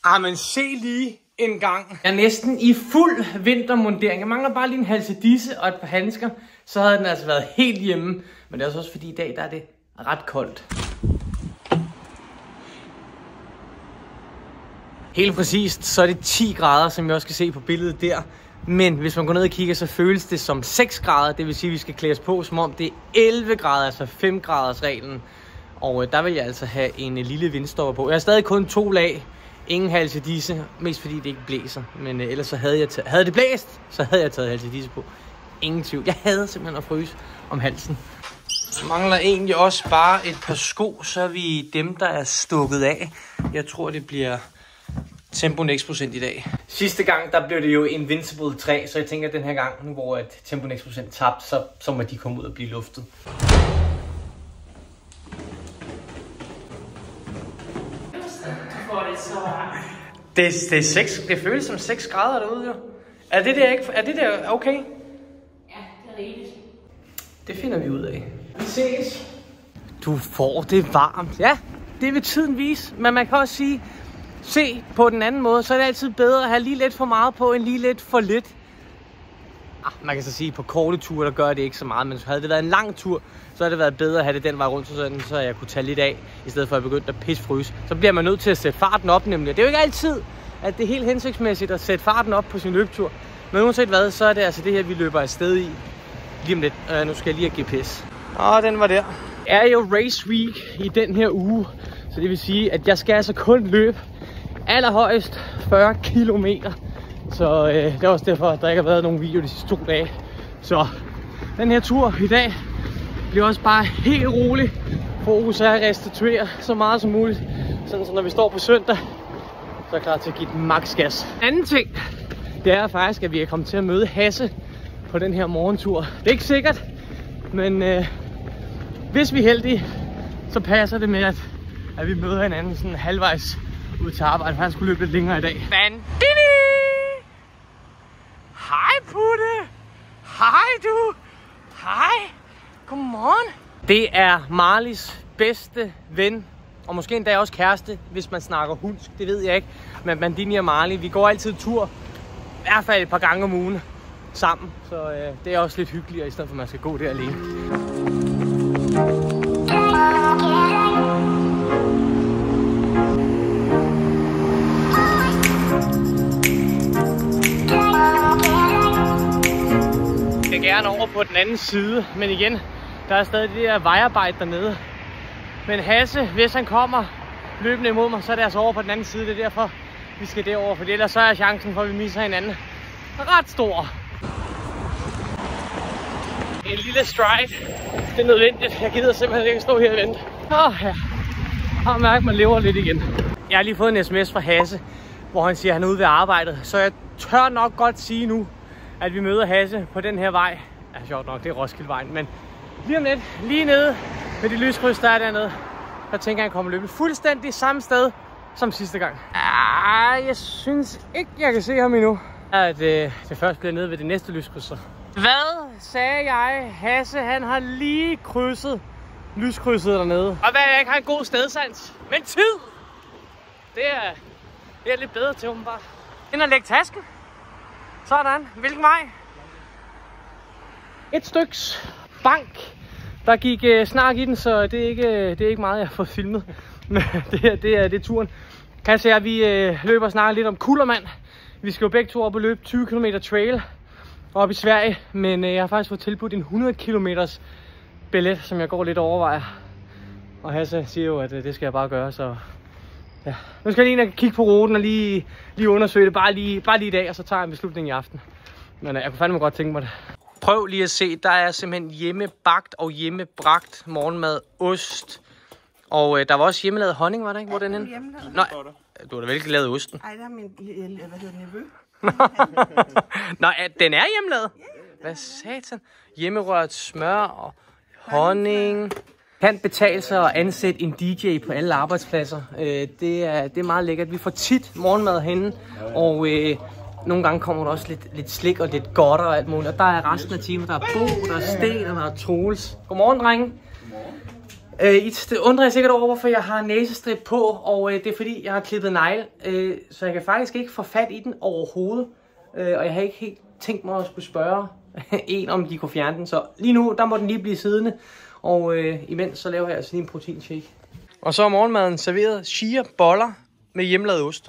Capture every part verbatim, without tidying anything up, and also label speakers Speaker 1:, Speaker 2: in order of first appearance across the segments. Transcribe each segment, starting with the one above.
Speaker 1: Ah, men se lige en gang. Jeg er næsten i fuld vintermundering. Jeg mangler bare lige en halsedisse og et par handsker. Så havde den altså været helt hjemme. Men det er også fordi i dag, der er det ret koldt. Helt præcist, så er det ti grader, som jeg også kan se på billedet der. Men hvis man går ned og kigger, så føles det som seks grader. Det vil sige, at vi skal klæde os på, som om det er elleve grader, altså fem graders reglen. Og øh, der vil jeg altså have en øh, lille vindstopper på. Jeg har stadig kun to lag. Ingen halsedisse, mest fordi det ikke blæser. Men øh, ellers så havde jeg taget, havde det blæst, så havde jeg taget halsedisse på. Ingen tvivl. Jeg havde simpelthen at fryse om halsen. Så mangler egentlig også bare et par sko, så er vi dem, der er stukket af. Jeg tror, det bliver Tempo Next procent i dag. Sidste gang, der blev det jo Invincible tre, så jeg tænker, at den her gang, nu hvor at Tempo Next procent tabt, så, så må de komme ud og blive luftet. Det, det er seks, det føles som seks grader derude, jo. Er det der ikke, er det der okay?
Speaker 2: Ja, det er rigtigt.
Speaker 1: Det finder vi ud af. Vi ses. Du får det varmt. Ja, det vil tiden vise. Men man kan også sige, se på den anden måde, så er det altid bedre at have lige lidt for meget på, end lige lidt for lidt. Ah, man kan så sige, at på korte ture, der gør det ikke så meget. Men havde det været en lang tur, så havde det været bedre at have det den vej rundt, sådan, så jeg kunne tage lidt af, i stedet for at begynde at pisfryse. Så bliver man nødt til at sætte farten op, nemlig. Det er jo ikke altid, at det er helt hensigtsmæssigt at sætte farten op på sin løbetur. Men uanset hvad, så er det altså det her, vi løber afsted i. Lige om lidt. Uh, nu skal jeg lige have G P S. Åh, den var der. Det er jo race week i den her uge. Så det vil sige, at jeg skal altså kun løbe allerhøjst fyrre kilometer. Så øh, det er også derfor, at der ikke har været nogen video de sidste to dage. Så den her tur i dag bliver også bare helt rolig. Fokus er at restituere så meget som muligt. Sådan så når vi står på søndag, så er jeg klar til at give den max gas. Anden ting, det er faktisk, at vi er kommet til at møde Hasse på den her morgentur. Det er ikke sikkert, men øh, hvis vi er heldige, så passer det med, at, at vi møder hinanden sådan halvvejs ud til arbejde, for han skulle løbe lidt længere i dag. Bandini! Hej Putte! Hej du! Hej! Godmorgen! Det er Marlies bedste ven, og måske endda også kæreste, hvis man snakker hundsk, det ved jeg ikke. Men Bandini og Marley, vi går altid tur, i hvert fald et par gange om ugen sammen. Så øh, det er også lidt hyggeligere, i stedet for at man skal gå der alene. Jeg er gerne over på den anden side, men igen, der er stadig det der vejarbejde dernede. Men Hasse, hvis han kommer løbende imod mig, så er det altså over på den anden side. Det er derfor, vi skal derover, for ellers så er chancen for, at vi misser hinanden ret stor. En lille stride, det er nødvendigt. Jeg gider simpelthen ikke stå her og vente. Åh ja, jeg mærker, at man lever lidt igen. Jeg har lige fået en sms fra Hasse, hvor han siger, at han er ude ved arbejdet. Så jeg tør nok godt sige nu, at vi møder Hasse på den her vej. Ja, sjovt nok, det er Roskildevejen, men lige om lidt, lige nede ved de lyskryds, der er dernede, der tænker jeg, at han kommer løbet fuldstændig samme sted som sidste gang. Ah, jeg synes ikke, jeg kan se ham endnu. At øh, det først bliver nede ved det næste lyskryds. Hvad sagde jeg? Hasse, han har lige krydset lyskrydset dernede. Og hvad jeg ikke har en god stedsans, men tid! Det er, det er lidt bedre til åbenbart. Ind og lægge tasken. Sådan. Hvilken vej? Et styks bank. Der gik øh, snak i den, så det er, ikke, det er ikke meget, jeg har fået filmet. Men det her, det er, det er turen. Kan jeg se, at vi øh, løber og snakker lidt om Kullermand. Vi skal jo begge to op og løbe tyve kilometer trail op i Sverige. Men øh, jeg har faktisk fået tilbudt en hundrede kilometers billet, som jeg går lidt overvejer. Og Hasse siger jo, at øh, det skal jeg bare gøre, så ja. Nu skal jeg lige ind og kigge på ruten og lige, lige undersøge det, bare lige, bare lige i dag, og så tager jeg en beslutning i aften. Men øh, jeg kunne fandme godt tænke mig det. Prøv lige at se, der er simpelthen hjemmebagt og hjemmebragt morgenmad, ost. Og øh, der var også hjemmelavet honning, var der ikke? Hvor er den henne? Nej, du har da vel ikke lavet osten?
Speaker 3: Nej, der er min, hvad hedder nevø.
Speaker 1: Nå, den er hjemmelavet? Hvad satan? Hjemmerørt smør og honning. Kan betale sig at ansætte en D J på alle arbejdspladser. Øh, det, er, det er meget lækkert. Vi får tit morgenmad henne, og øh, nogle gange kommer der også lidt, lidt slik og lidt godter og alt muligt. Og der er resten af timen. Der er Bo, der er Sten og der er Troels. Godmorgen, drenge. Øh, I undrer jeg sikkert over, hvorfor jeg har næsestrip på, og øh, det er fordi, jeg har klippet negle, øh, så jeg kan faktisk ikke få fat i den overhovedet. Øh, og jeg har ikke helt tænkt mig at skulle spørge en, om de kunne fjerne den, så lige nu, der må den lige blive siddende. Og øh, imens så laver jeg altså lige en proteinshake. Og så er morgenmaden serveret chia boller med hjemmelavet ost.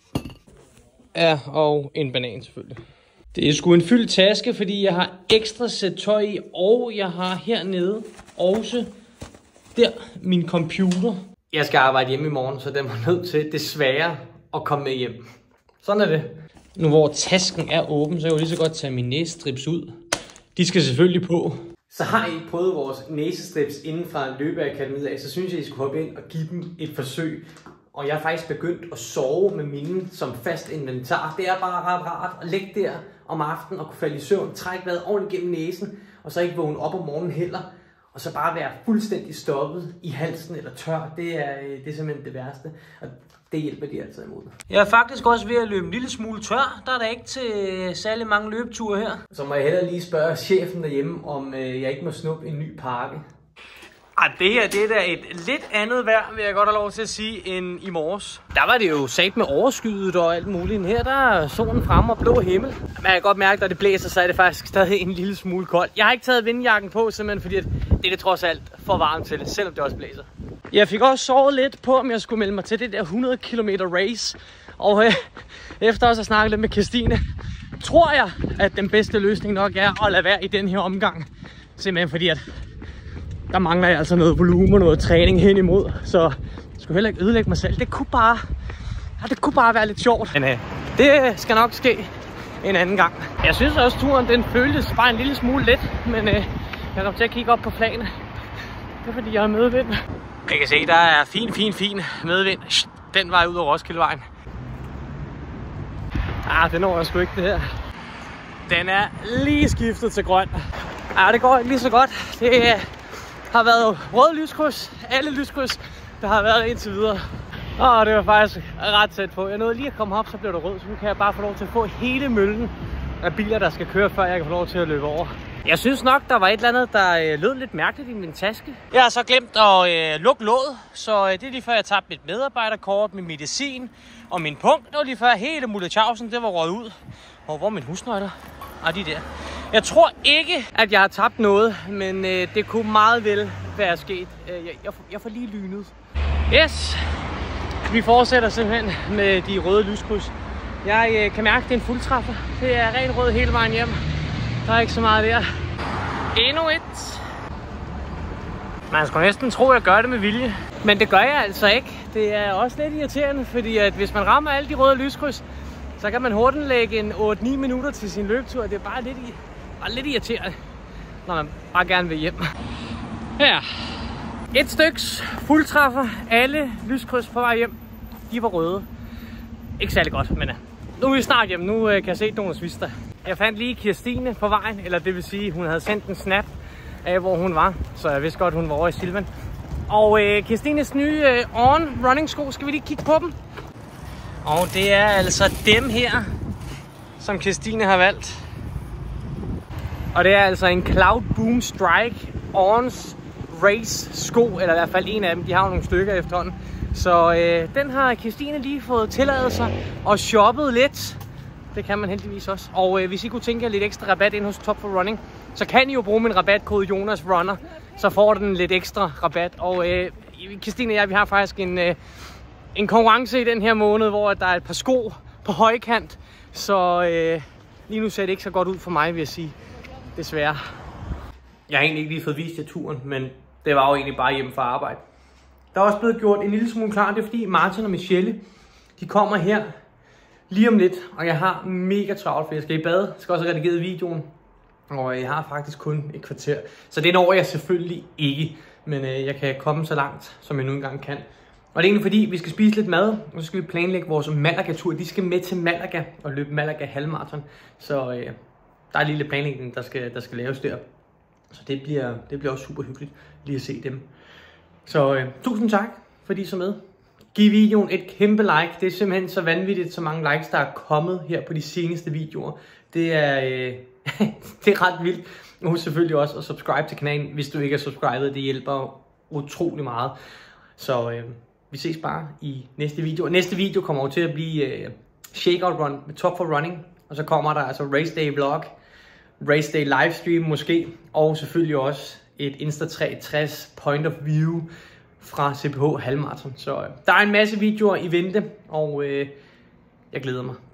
Speaker 1: Ja, og en banan selvfølgelig. Det er sgu en fyldt taske, fordi jeg har ekstra sæt tøj i, og jeg har hernede også der min computer. Jeg skal arbejde hjemme i morgen, så den var nødt til desværre at komme med hjem. Sådan er det. Nu hvor tasken er åben, så kan jeg jo lige så godt tage mine næsestrips ud. De skal selvfølgelig på. Så har I prøvet vores næsestrips inden fra løbeakademiet af, så synes jeg, I skulle hoppe ind og give dem et forsøg. Og jeg har faktisk begyndt at sove med mine som fast inventar. Det er bare ret rart at ligge der om aftenen og kunne falde i søvn, trække vejret ordentligt gennem næsen, og så ikke vågne op om morgenen heller. Og så bare være fuldstændig stoppet i halsen eller tør. Det er, det er simpelthen det værste. Og det hjælper de altid imod. Jeg er faktisk også ved at løbe en lille smule tør. Der er der ikke til særlig mange løbeture her. Så må jeg hellere lige spørge chefen derhjemme, om øh, jeg ikke må snuppe en ny pakke. Ah, det her det er da et lidt andet vejr, vil jeg godt have lov til at sige, end i morges. Der var det jo sat med overskyet og alt muligt. Her der er solen fremme og blå himmel. Men jeg kan godt mærke, at når det blæser, så er det faktisk stadig en lille smule koldt. Jeg har ikke taget vindjakken på, simpelthen fordi at det er det trods alt for varmt til, selvom det også blæser. Jeg fik også sovet lidt på, om jeg skulle melde mig til det der hundrede kilometer race. Og øh, efter også at snakke lidt med Kirstine, tror jeg, at den bedste løsning nok er at lade være i den her omgang. Simpelthen fordi at der mangler jeg altså noget volumen og noget træning hen imod, så jeg skulle heller ikke ødelægge mig selv. Det kunne bare, ja, det kunne bare være lidt sjovt. Men øh, det skal nok ske en anden gang. Jeg synes også, at turen den føltes bare en lille smule let, men øh, jeg kommer til at kigge op på planen. Det er fordi, jeg har medvind. Jeg kan se, der er fin, fin, fin medvind. Den vej ud over Roskildevejen. Ah, den når jeg sgu ikke det her. Den er lige skiftet til grøn. Ah, det går ikke lige så godt. Det øh, har været rød lyskryds. Alle lyskryds, der har været indtil videre. Og det var faktisk ret tæt på. Jeg nåede lige at komme op, så blev det rød. Så nu kan jeg bare få lov til at få hele møllen af biler, der skal køre, før jeg kan få lov til at løbe over. Jeg synes nok, der var et eller andet, der øh, lød lidt mærkeligt i min taske. Jeg har så glemt at øh, lukke låget, så øh, det er lige før jeg tabte mit medarbejderkort, min medicin og min punkt. Det var lige før hele Mulle-Tjavsen, det var røget ud. Og hvor er mine husnøgler? Og de der. Jeg tror ikke, at jeg har tabt noget, men øh, det kunne meget vel være sket. Jeg, jeg, jeg får lige lynet. Yes! Vi fortsætter simpelthen med de røde lyskryds. Jeg øh, kan mærke, at det er en fuldtræffer. Det er ren rød hele vejen hjem. Der er ikke så meget der. Endnu et. Man skulle næsten tro, at jeg gør det med vilje. Men det gør jeg altså ikke. Det er også lidt irriterende, fordi at hvis man rammer alle de røde lyskryds, så kan man hurtigt lægge en otte ni minutter til sin løbetur. Det er bare lidt, bare lidt irriterende, når man bare gerne vil hjem. Her. Et styks fuldtræffer. Alle lyskryds på vej hjem. De var røde. Ikke særlig godt, men nu er vi snart hjem. Nu kan jeg se Donos Vista. Jeg fandt lige Kirstine på vejen, eller det vil sige, hun havde sendt en snap af, hvor hun var. Så jeg vidste godt, hun var over i Silvan. Og øh, Kirstines nye øh, On running sko, skal vi lige kigge på dem? Og det er altså dem her, som Kirstine har valgt. Og det er altså en Cloud Boom Strike Ons Race sko, eller i hvert fald en af dem. De har jo nogle stykker efterhånden. Så øh, den har Kirstine lige fået tilladet sig og shoppet lidt. Det kan man heldigvis også. Og øh, hvis I kunne tænke jer lidt ekstra rabat ind hos Top for Running, så kan I jo bruge min rabatkode Jonas Runner. Så får du den lidt ekstra rabat. Og øh, Kirstine og jeg, vi har faktisk en, øh, en konkurrence i den her måned, hvor der er et par sko på højkant. Så øh, lige nu ser det ikke så godt ud for mig, vil jeg sige. Desværre. Jeg har egentlig ikke lige fået vist jer turen, men det var jo egentlig bare hjemme fra arbejde. Der er også blevet gjort en lille smule klar. Det er fordi Martin og Michelle, de kommer her lige om lidt, og jeg har mega travlt, for jeg skal i bad. Jeg skal også have redigeret videoen, og jeg har faktisk kun et kvarter. Så det når jeg selvfølgelig ikke, men øh, jeg kan komme så langt, som jeg nu engang kan. Og det er egentlig fordi, vi skal spise lidt mad, og så skal vi planlægge vores Malaga-tur. De skal med til Malaga og løbe Malaga halvmarathon. Så øh, der er lige lidt planlægning, der skal, der skal laves der. Så det bliver, det bliver også super hyggeligt lige at se dem. Så øh, tusind tak, fordi I så med. Giv videoen et kæmpe like. Det er simpelthen så vanvittigt, så mange likes, der er kommet her på de seneste videoer. Det er, øh, det er ret vildt. Og husk selvfølgelig også at subscribe til kanalen, hvis du ikke er subscribet. Det hjælper utrolig meget. Så øh, vi ses bare i næste video. Næste video kommer jo til at blive øh, shakeout run med Top for Running. Og så kommer der altså race day vlog, race day livestream måske, og selvfølgelig også et Insta tre tres point of view fra C P H halvmarathon. Så øh, der er en masse videoer i vente, og øh, jeg glæder mig.